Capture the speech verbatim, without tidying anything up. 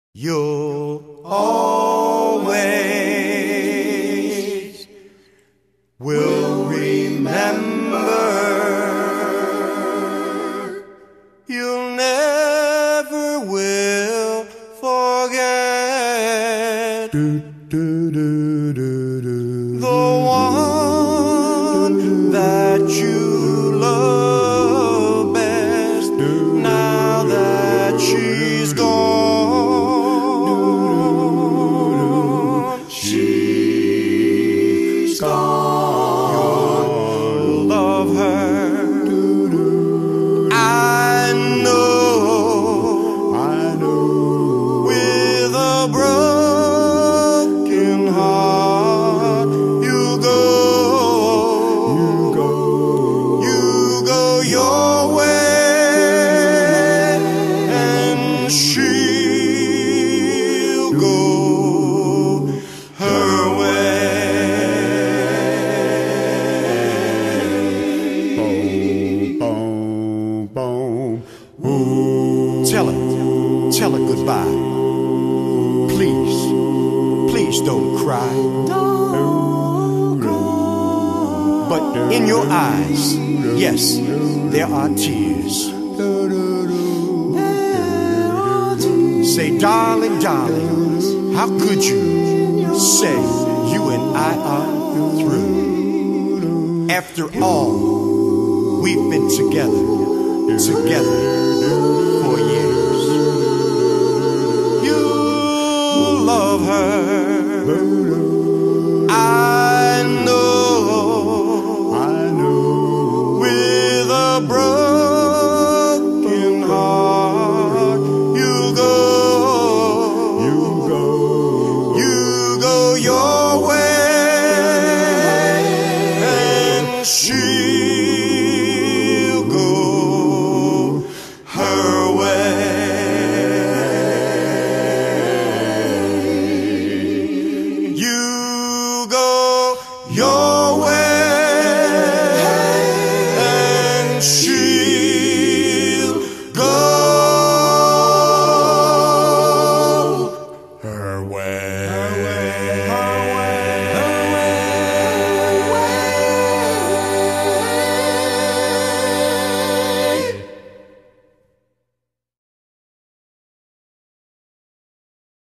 You'll always will remember. You'll never will forget do, do, do, do, do. The one that you love best now that she's gone. Tell her goodbye. Please, please don't cry. Don't cry. But in your eyes, yes, there are tears. Say, darling, darling, how could you say you and I are through? After all, we've been together, together for years. Love her.